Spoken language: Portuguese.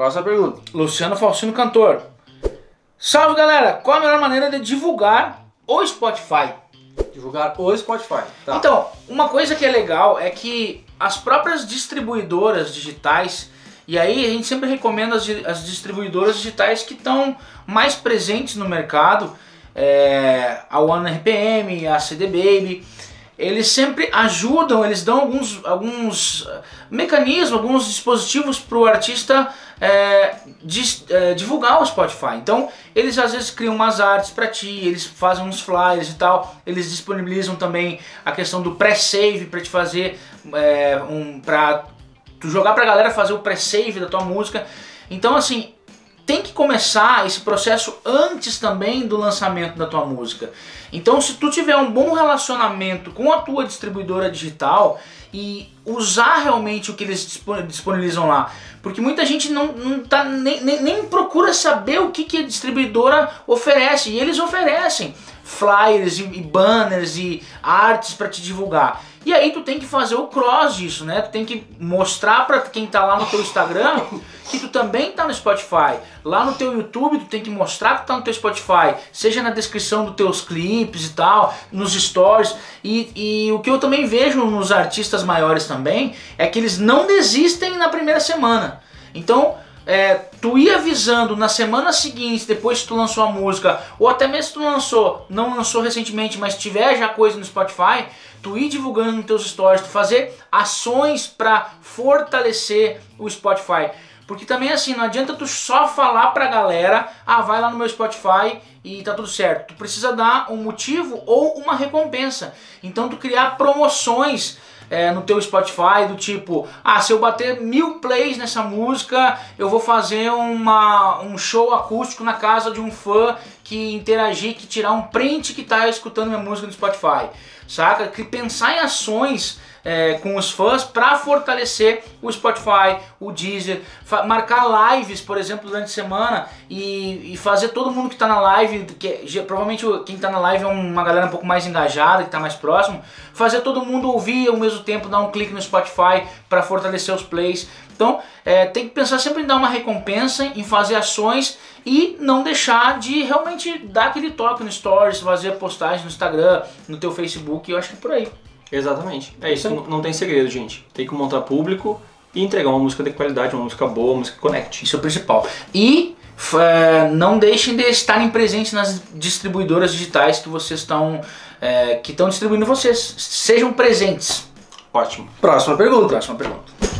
Próxima pergunta. Luciano Falsino, cantor. Salve, galera! Qual a melhor maneira de divulgar o Spotify? Divulgar o Spotify. Tá. Então, uma coisa que é legal é que as próprias distribuidoras digitais, e aí a gente sempre recomenda as distribuidoras digitais que estão mais presentes no mercado, a OneRPM, a CD Baby, eles sempre ajudam, eles dão alguns mecanismos, alguns dispositivos para o artista divulgar o Spotify. Então eles às vezes criam umas artes para ti, eles fazem uns flyers e tal, eles disponibilizam também a questão do pré-save para te fazer, para tu jogar pra galera fazer o pré-save da tua música. Então assim, tem que começar esse processo antes também do lançamento da tua música. Então se tu tiver um bom relacionamento com a tua distribuidora digital e usar realmente o que eles disponibilizam lá, porque muita gente nem procura saber o que a distribuidora oferece, e eles oferecem flyers e banners e artes para te divulgar. E aí tu tem que fazer o cross disso, né? Tu tem que mostrar para quem tá lá no teu Instagram que tu também tá no Spotify. Lá no teu YouTube tu tem que mostrar que tá no teu Spotify, seja na descrição dos teus clipes e tal, nos stories. E o que eu também vejo nos artistas maiores também é que eles não desistem na primeira semana. Então tu ir avisando na semana seguinte, depois que tu lançou a música, ou até mesmo se tu não lançou recentemente, mas tiver já coisa no Spotify, tu ir divulgando nos teus stories, tu fazer ações para fortalecer o Spotify. Porque também assim, não adianta tu só falar pra galera, vai lá no meu Spotify e tá tudo certo. Tu precisa dar um motivo ou uma recompensa. Então tu criar promoções no teu Spotify, do tipo, se eu bater 1000 plays nessa música, eu vou fazer um show acústico na casa de um fã que interagir, que tirar um print que tá escutando minha música no Spotify, saca? Que pensar em ações com os fãs para fortalecer o Spotify, o Deezer, marcar lives, por exemplo, durante a semana e fazer todo mundo que está na live, provavelmente quem está na live é uma galera um pouco mais engajada, que está mais próximo, fazer todo mundo ouvir ao mesmo tempo, dar um clique no Spotify para fortalecer os plays. Então tem que pensar sempre em dar uma recompensa, em fazer ações e não deixar de realmente dar aquele toque no Stories, fazer postagem no Instagram, no teu Facebook, eu acho que é por aí. Exatamente. É isso, não tem segredo, gente. Tem que montar público e entregar uma música de qualidade, uma música boa, uma música que conecte. Isso é o principal. E não deixem de estarem presentes nas distribuidoras digitais que vocês estão distribuindo vocês. Sejam presentes. Ótimo. Próxima pergunta.